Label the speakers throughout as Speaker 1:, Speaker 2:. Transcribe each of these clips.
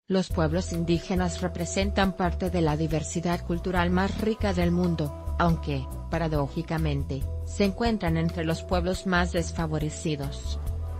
Speaker 1: Los pueblos indígenas representan parte de la diversidad cultural más rica del mundo, aunque, paradójicamente, se encuentran entre los pueblos más desfavorecidos.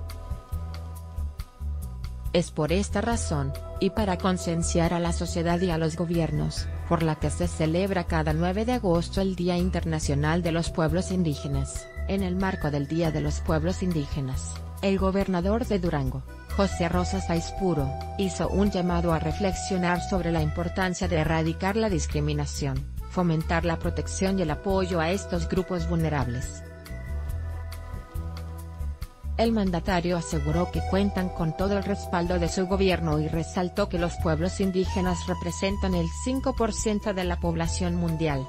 Speaker 1: Es por esta razón, y para concienciar a la sociedad y a los gobiernos, por la que se celebra cada 9 de agosto el Día Internacional de los Pueblos Indígenas. En el marco del Día de los Pueblos Indígenas, el gobernador de Durango, José Rosas Aispuro, hizo un llamado a reflexionar sobre la importancia de erradicar la discriminación, fomentar la protección y el apoyo a estos grupos vulnerables. El mandatario aseguró que cuentan con todo el respaldo de su gobierno y resaltó que los pueblos indígenas representan el 5% de la población mundial.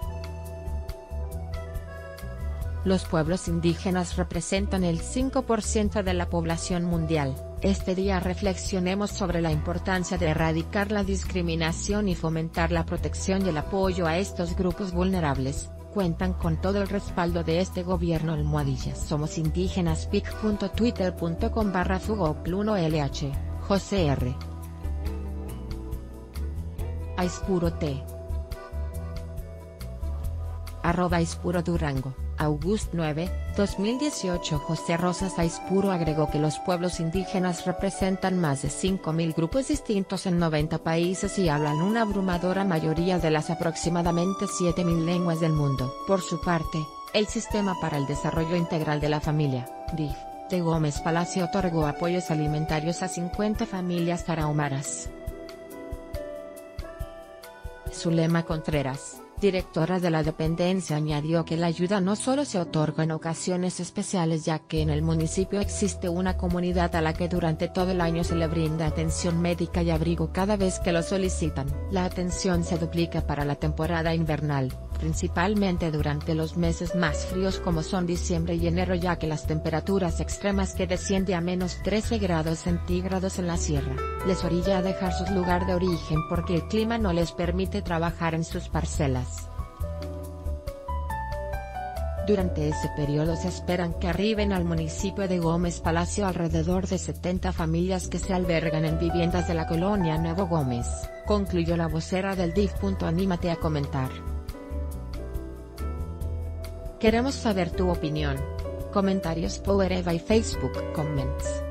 Speaker 1: Los pueblos indígenas representan el 5% de la población mundial. Este día reflexionemos sobre la importancia de erradicar la discriminación y fomentar la protección y el apoyo a estos grupos vulnerables. Cuentan con todo el respaldo de este gobierno. Somos indígenas. pic.twitter.com/fugopl1lh, José R. Aispuro T. @Aispuro Durango, August 9, 2018. José Rosas Aispuro agregó que los pueblos indígenas representan más de 5.000 grupos distintos en 90 países y hablan una abrumadora mayoría de las aproximadamente 7.000 lenguas del mundo. Por su parte, el Sistema para el Desarrollo Integral de la Familia, DIF, de Gómez Palacio otorgó apoyos alimentarios a 50 familias tarahumaras. Zulema Contreras, directora de la dependencia, añadió que la ayuda no solo se otorga en ocasiones especiales, ya que en el municipio existe una comunidad a la que durante todo el año se le brinda atención médica y abrigo cada vez que lo solicitan. La atención se duplica para la temporada invernal, principalmente durante los meses más fríos como son diciembre y enero, ya que las temperaturas extremas que desciende a -13 grados centígrados en la sierra, les orilla a dejar su lugar de origen porque el clima no les permite trabajar en sus parcelas. Durante ese periodo se esperan que arriben al municipio de Gómez Palacio alrededor de 70 familias que se albergan en viviendas de la colonia Nuevo Gómez, concluyó la vocera del DIF. Anímate a comentar. Queremos saber tu opinión. Comentarios Power Eva y Facebook Comments.